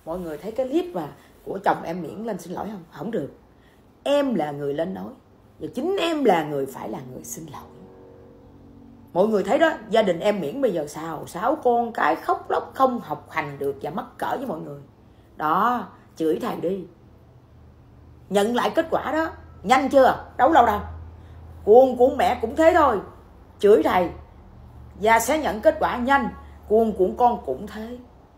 Mọi người thấy cái clip mà của chồng em Miễn lên xin lỗi không? Không được. Em là người lên nói, và chính em là người phải là người xin lỗi. Mọi người thấy đó, gia đình em Miễn bây giờ sao? 6 con cái khóc lóc, không học hành được và mắc cỡ với mọi người. Đó, chửi thầy đi. Nhận lại kết quả đó. Nhanh chưa? Đâu lâu đâu. Cuồng mẹ cũng thế thôi. Chửi thầy và sẽ nhận kết quả nhanh. Cuồng con cũng thế.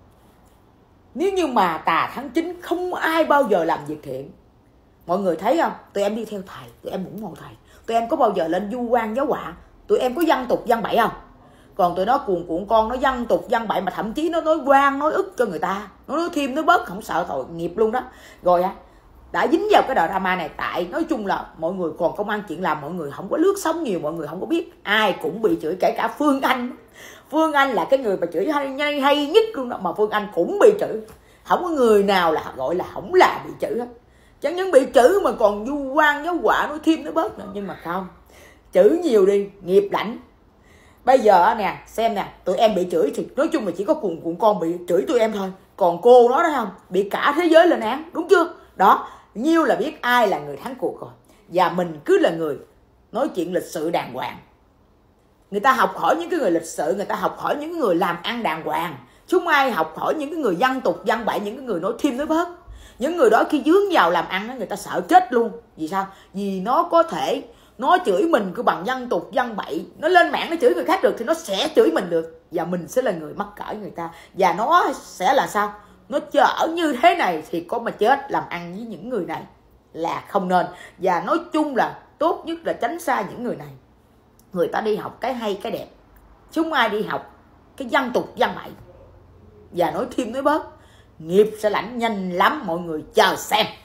Nếu như mà tà tháng 9 không ai bao giờ làm việc thiện. Mọi người thấy không? Tụi em đi theo thầy, tụi em ủng hộ thầy. Tụi em có bao giờ lên du quan giáo họa? Tụi em có văn tục văn bậy không? Còn tụi nó cuồng con, nó văn tục văn bậy, mà thậm chí nó nói quan nói ức cho người ta, nó nói thêm nói bớt, không sợ tội nghiệp luôn đó. Rồi đã dính vào cái drama này. Tại nói chung là mọi người còn công ăn chuyện làm, mọi người không có lướt sóng nhiều, mọi người không có biết. Ai cũng bị chửi, kể cả Phương Anh. Phương Anh là cái người mà chửi hay nhất luôn đó, mà Phương Anh cũng bị chửi. Không có người nào là gọi là không là bị chửi hết. Chẳng những bị chửi mà còn du quan giáo họa nói thêm nói bớt nữa. Nhưng mà không, chửi nhiều đi nghiệp lãnh. Bây giờ nè, xem nè, tụi em bị chửi thì nói chung là chỉ có cuồng con bị chửi tụi em thôi. Còn cô đó không, bị cả thế giới lên án, đúng chưa? Đó, nhiêu là biết ai là người thắng cuộc rồi. Và mình cứ là người nói chuyện lịch sự đàng hoàng. Người ta học hỏi những cái người lịch sự, người ta học hỏi những người làm ăn đàng hoàng. Chứ không ai học hỏi những cái người văn tục văn bậy, những cái người nói thêm nói bớt. Những người đó khi dướng vào làm ăn đó, người ta sợ chết luôn. Vì sao? Vì nó có thể nó chửi mình cứ bằng văn tục văn bậy, nó lên mạng nó chửi người khác được thì nó sẽ chửi mình được, và mình sẽ là người mắc cỡ người ta. Và nó sẽ là sao? Nó chở như thế này thì có mà chết. Làm ăn với những người này là không nên. Và nói chung là tốt nhất là tránh xa những người này. Người ta đi học cái hay cái đẹp, chứ không ai đi học cái văn tục văn bậy và nói thêm nói bớt. Nghiệp sẽ lãnh nhanh lắm, mọi người chờ xem.